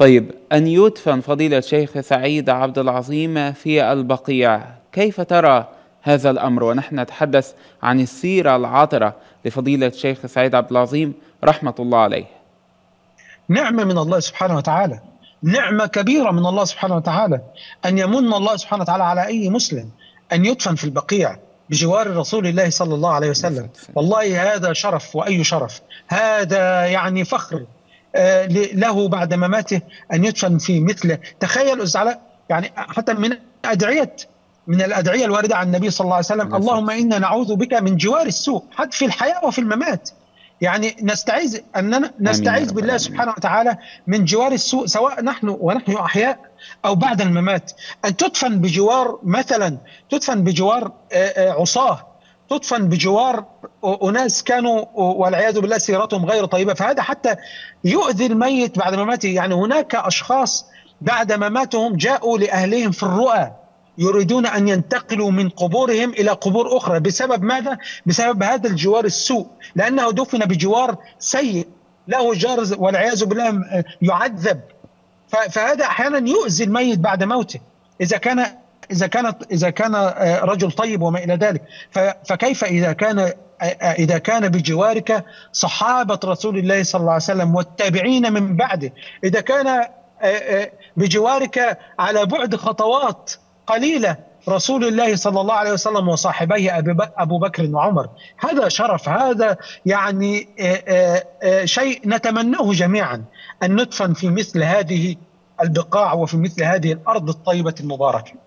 طيب، أن يدفن فضيلة الشيخ سعيد عبد العظيم في البقيع، كيف ترى هذا الأمر ونحن نتحدث عن السيرة العطرة لفضيلة الشيخ سعيد عبد العظيم رحمة الله عليه؟ نعمة من الله سبحانه وتعالى، نعمة كبيرة من الله سبحانه وتعالى، أن يمن الله سبحانه وتعالى على أي مسلم أن يدفن في البقيع بجوار رسول الله صلى الله عليه وسلم. والله هذا شرف، وأي شرف، هذا يعني فخر له بعد مماته أن يدفن في مثله. تخيل أزعلاء، يعني حتى من الأدعية الواردة عن النبي صلى الله عليه وسلم: اللهم إنا نعوذ بك من جوار السوء، حتى في الحياة وفي الممات. يعني نستعيذ بالله سبحانه وتعالى من جوار السوء، سواء ونحن أحياء أو بعد الممات. أن تدفن بجوار، مثلا تدفن بجوار عصاة، تدفن بجوار أناس كانوا والعياذ بالله سيرتهم غير طيبة، فهذا حتى يؤذي الميت بعد مماته. يعني هناك أشخاص بعد مماتهم جاءوا لأهلهم في الرؤى يريدون أن ينتقلوا من قبورهم إلى قبور أخرى. بسبب ماذا؟ بسبب هذا الجوار السوء، لأنه دفن بجوار سيء له جار والعياذ بالله يعذب. فهذا أحيانا يؤذي الميت بعد موته إذا كان رجل طيب وما إلى ذلك. فكيف إذا كان بجوارك صحابة رسول الله صلى الله عليه وسلم والتابعين من بعده، إذا كان بجوارك على بعد خطوات قليلة رسول الله صلى الله عليه وسلم وصاحبيه أبو بكر وعمر. هذا شرف، هذا يعني شيء نتمناه جميعا، أن ندفن في مثل هذه البقاع وفي مثل هذه الأرض الطيبة المباركة.